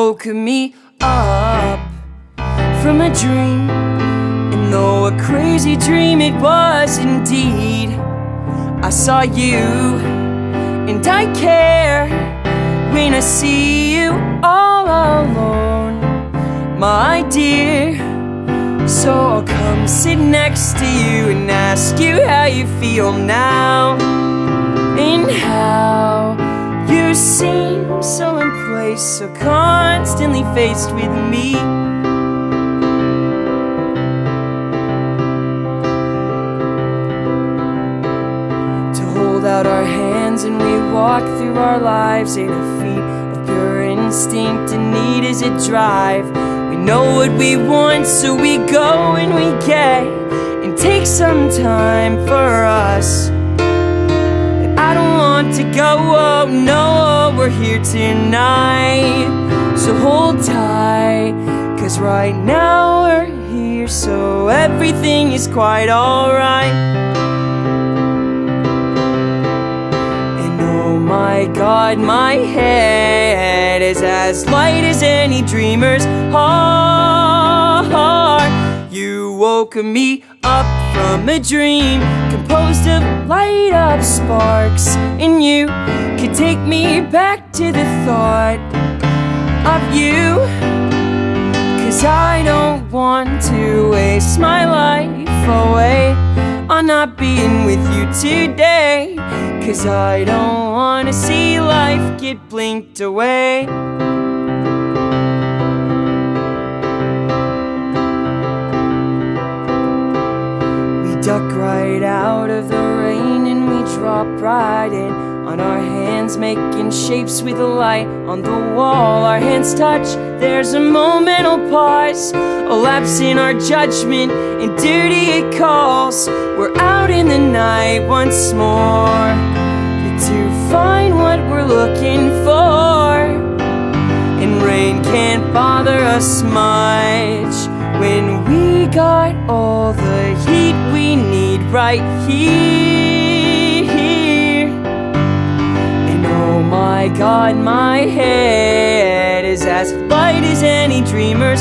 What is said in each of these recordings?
woke me up from a dream, and though a crazy dream it was indeed, I saw you and I care when I see you all alone, my dear. So I'll come sit next to you and ask you how you feel now, and how you seem so in place, so constantly faced with me. To hold out our hands and we walk through our lives in a feat of pure instinct and need as a drive. We know what we want, so we go and we get, and take some time for us. And I don't want to go, oh no, we're here tonight. So hold tight, 'cause right now we're here, so everything is quite alright. And oh my God, my head is as light as any dreamer's heart. You woke me up from a dream composed of light up sparks, and you could take me back to the thought of you. 'Cause I don't want to waste my life away on not being with you today. 'Cause I don't wanna see life get blinked away. We duck right out of the rain and we drop right in on our hands, making shapes with the light on the wall. Our hands touch, there's a momental pause, a lapse in our judgment, and duty it calls. We're out in the night once more to find what we're looking for. And rain can't bother us much when we got all the heat we need right here. And oh my God, my head is as light as any dreamer's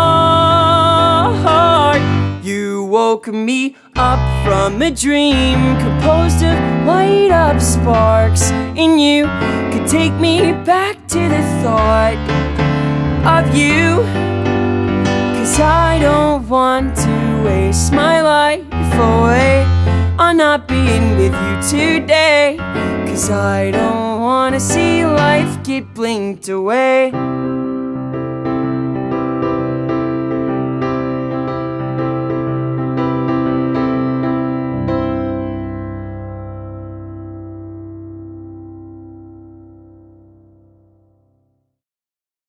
heart. You woke me up from a dream composed of light up sparks, and you could take me back to the thought of you. 'Cause I don't want to waste my life away on not being with you today. 'Cause I don't wanna see life get blinked away.